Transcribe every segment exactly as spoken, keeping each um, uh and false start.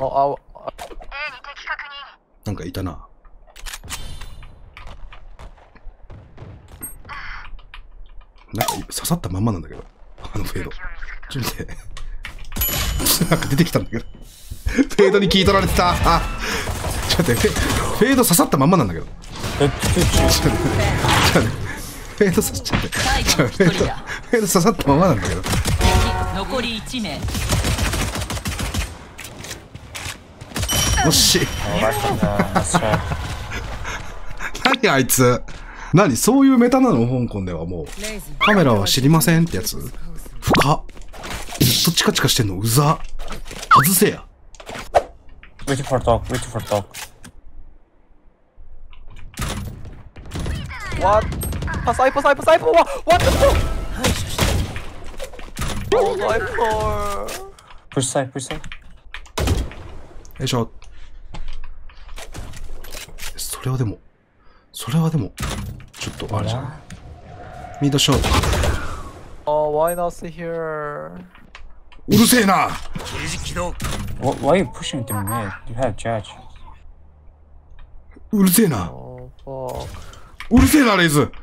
あ、あ、 なんかいたな。なんか刺さったまんまなんだけど。あのフェード。ちょっと待って。なんか出てきたんだけど。フェードに聞い取られてた。あ、ちょっと待って。フェード刺さったまんまなんだけど。ちょっと待って。フェード刺さっちゃって。フェード、フェード刺さったままなんだけど。 残りいち名。 よし。何あいつ。何そういうメタなの香港ではもう。カメラは知りませんってやつ。深っ。ずっとチカチカしてんのうざ。外せや。 Waiting for talk, waiting for talk. What? パサイパサイパサイパわ What the fuck? Oh my god. Push side, push side. よいしょ。それはでも、それはでも、ちょっとあれじゃん。ミードショート。 Oh, why not sit here? うるせえな。 Why are you pushing to mid? You have judge. うるせえな。 Oh, fuck. うるせえな、レイズ。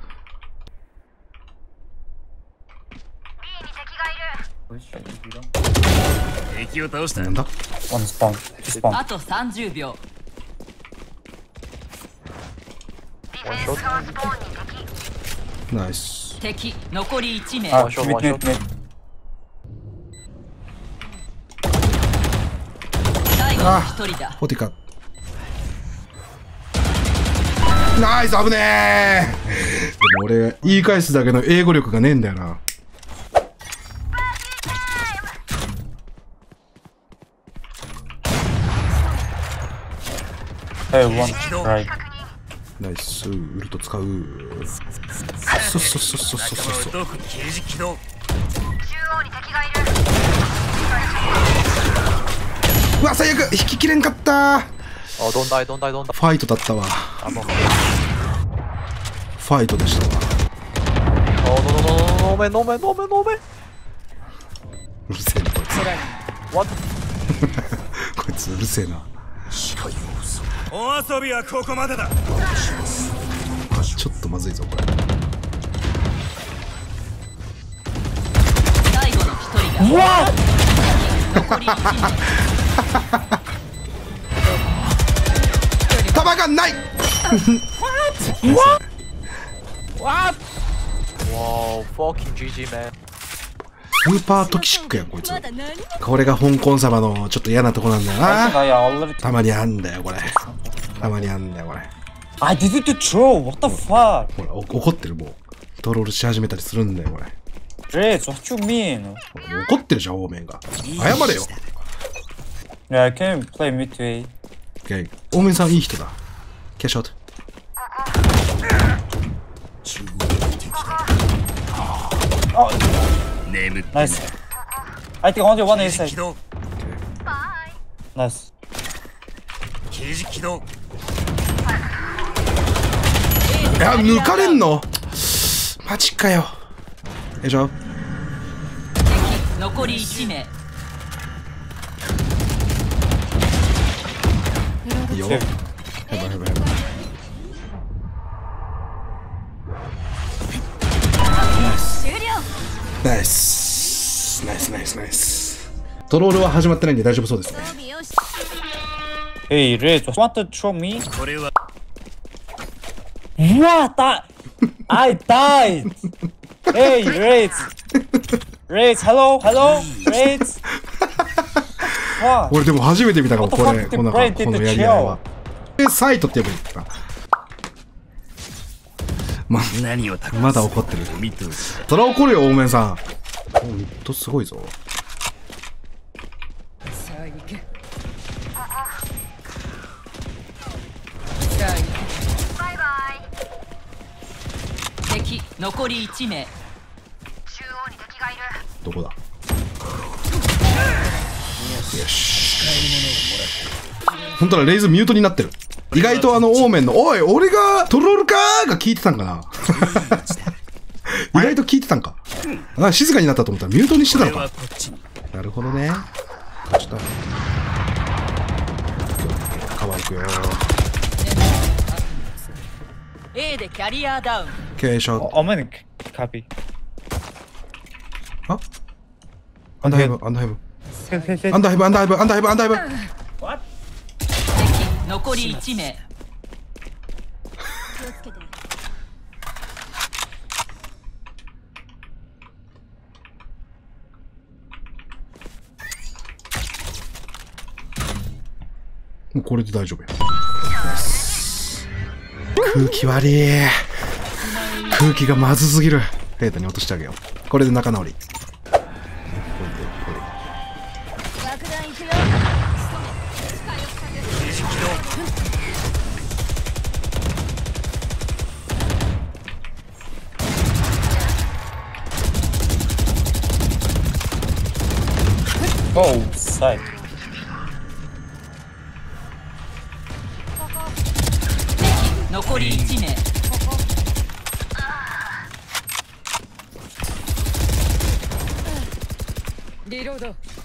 なんだ One spawn, two spawn. あとさんじゅうびょう。 One shot. ナイス。 敵残りいち名。 Ah, One shot, mid, one mid, shot. mid. 最後の一人だ。 フォティカ。ナイス、危ねえ。でも俺、言い返すだけの英語力がねえんだよな。 Hey, one right. ナイス、ウルト使う。そそそそそそそ。うわ、最悪引ききれんかった。 Oh, don't die, don't die, don't die. ファイトだったわ。 あ、もう。 ファイトでしたわ。 Oh, no, no, no, no, no, man, no, man, no, man, no, man. うるせえなこいつ。 What? こいつうるせえな。 お遊びはここまでだ。 ちょっとまずいぞこれ。 最後の一人だ。残りいち名。 弾がない。 What? Wow, fucking ジージー, man. スーパートキシックやんこいつ。これが香港様のちょっと嫌なとこなんだよ I think な。 I already. たまにあんだよこれ。たまにあんだよこれ。 I didn't throw. What the fuck? ほらお怒ってるもう。トロールし始めたりするんだよこれ。 Grace, what you mean? ほらもう怒ってるじゃんオーメンが。謝れよ。 Yeah, I can play mid to A. オーメンさんいい人だ。キャッシュアウト。 Oh, nice. I think only one A side. Nice. いや抜かれんのマジかよ。よいしょ。 敵残りいち名。 いいよ。やばいやばいやばい。ナイスナイスナイスナイス。トロールは始まってないんで大丈夫そうですね。 Hey, Rage, want to throw me? これは What? I, I died. Hey, Rage. Rage, hello, hello, Rage. What? 俺でも初めて見たかも What こ the れ fuck この did こ Brad の did や the り合い chill? は。えサイトって言えばいいか。ま何をまだ怒ってる。 見通しそれは怒るよオーメンさん。おミッドすごいぞ。 さあ行け。敵残りいち名。 どこだ。よし。本当だレイズミュートになってる。意外とあのオーメンのおい俺がトロールかーが聞いてたんかな。意外と聞いてたんか。あ静かになったと思ったらミュートにしてたのか。なるほどね。ちょっとくよ。 A でキャリアダウン。 継承。 Oh, I'm in copy. あアンダーヘブン、アンダーヘブン。 Hit, hit, hit. アンダーヘブン、アンダーヘブン、アンダーヘブン、アンダーヘブン。 What? 敵残りいち名。 もうこれで大丈夫や。空気悪い。空気がまずすぎる。フェイトに落としてあげよう。これで仲直り。 Oh, side. 残りいち名。リロード。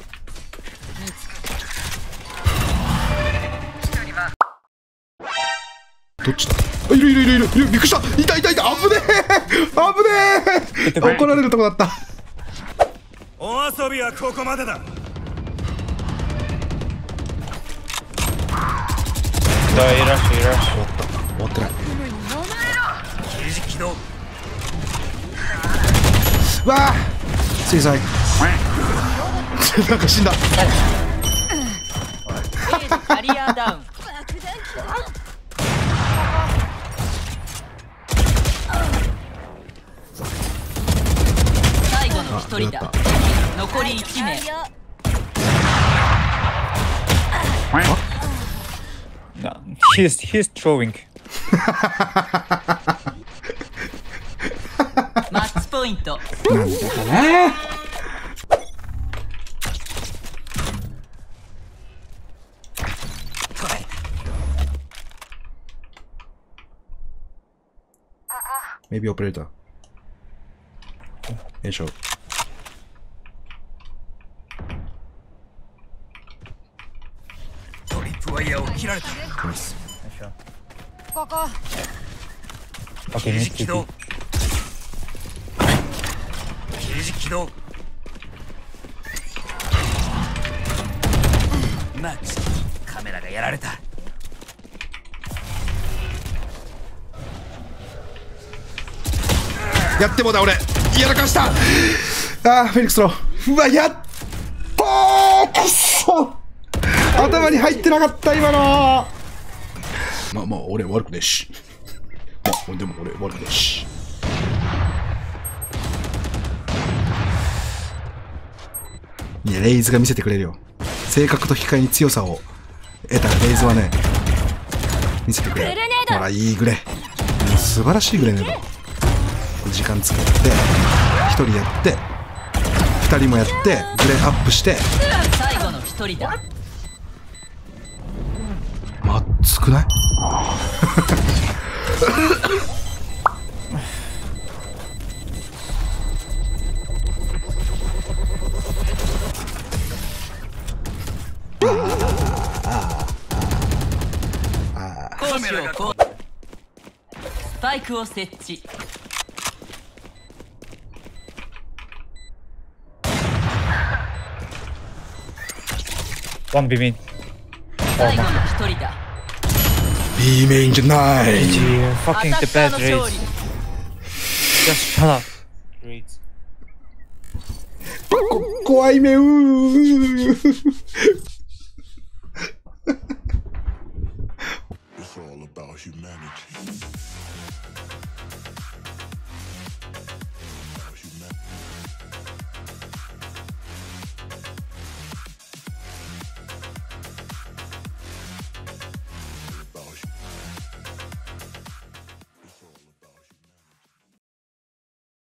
どっちだ。あ、いるいるいるいるいる。びっくりした。いたいたいた。危ねえ危ねえ。怒られるとこだった。 お遊びはここまでだ。 No, you rush, you rush. 終わった。終わってない。 刑事起動。 わあ水彩なんか死んだ。 A でキャリアダウン。最後の一人だ。残りいち名。 No, he's he's throwing. マッチポイント。 なんだかな。Maybe operator. よいしょ。 トリップワイヤーを切られた。 ここ。 Okay, 刑 mid 事起動。 T P. 刑事起動。マッチ。カメラがやられた。 やってもだ俺やらかした。あーフェリックスロー。うわやっとーくっそ頭に入ってなかった今の。まあまあ俺悪くねえし。まあでも俺悪くねえし。いやレイズが見せてくれるよ。性格と引き換えに強さを得たレイズはね見せてくれる。ほらいいグレー。素晴らしいグレーネード。時間使ってひとりやってふたりもやってグレーアップして最後の一人だ。 まっつくない？ 攻守をこうスパイクを設置。 One B main. 最後の一人だ。 B メインじゃない。 G G. Fucking アタ the ッカー bad の勝利。 raids. Just shut up. Raids. 怖い目うー